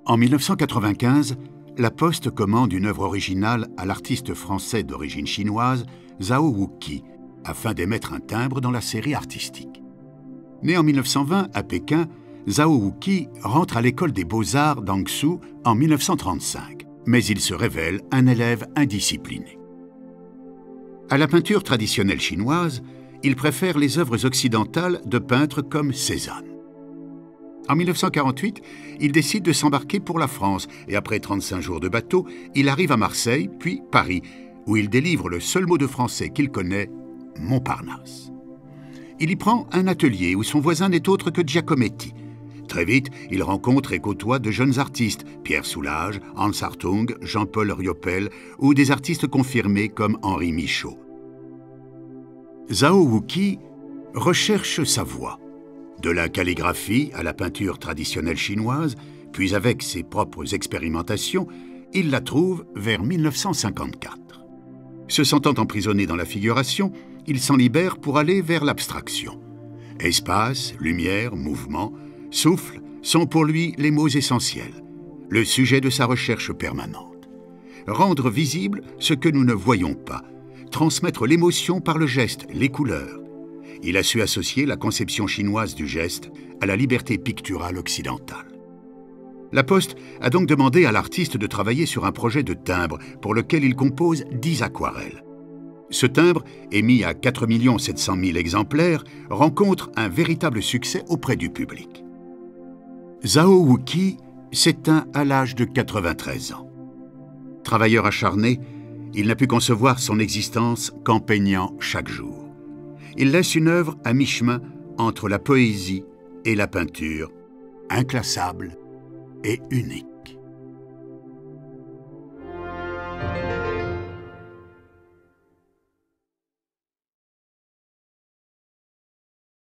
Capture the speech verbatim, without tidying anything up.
En mille neuf cent quatre-vingt-quinze, La Poste commande une œuvre originale à l'artiste français d'origine chinoise, Zhao Wuqi, afin d'émettre un timbre dans la série artistique. Né en mille neuf cent vingt à Pékin, Zhao Wuqi rentre à l'école des beaux-arts d'Angsu en mille neuf cent trente-cinq, mais il se révèle un élève indiscipliné. À la peinture traditionnelle chinoise, il préfère les œuvres occidentales de peintres comme Cézanne. En mille neuf cent quarante-huit, il décide de s'embarquer pour la France et après trente-cinq jours de bateau, il arrive à Marseille, puis Paris, où il délivre le seul mot de français qu'il connaît, Montparnasse. Il y prend un atelier où son voisin n'est autre que Giacometti. Très vite, il rencontre et côtoie de jeunes artistes, Pierre Soulages, Hans Hartung, Jean-Paul Riopel ou des artistes confirmés comme Henri Michaud. Zhao Wuqi recherche sa voie. De la calligraphie à la peinture traditionnelle chinoise, puis avec ses propres expérimentations, il la trouve vers mille neuf cent cinquante-quatre. Se sentant emprisonné dans la figuration, il s'en libère pour aller vers l'abstraction. Espace, lumière, mouvement, souffle sont pour lui les mots essentiels, le sujet de sa recherche permanente. Rendre visible ce que nous ne voyons pas, transmettre l'émotion par le geste, les couleurs. Il a su associer la conception chinoise du geste à la liberté picturale occidentale. La Poste a donc demandé à l'artiste de travailler sur un projet de timbre pour lequel il compose dix aquarelles. Ce timbre, émis à quatre millions sept cent mille exemplaires, rencontre un véritable succès auprès du public. Zhao Wuqi s'éteint à l'âge de quatre-vingt-treize ans. Travailleur acharné, il n'a pu concevoir son existence qu'en peignant chaque jour. Il laisse une œuvre à mi-chemin entre la poésie et la peinture, inclassable et unique.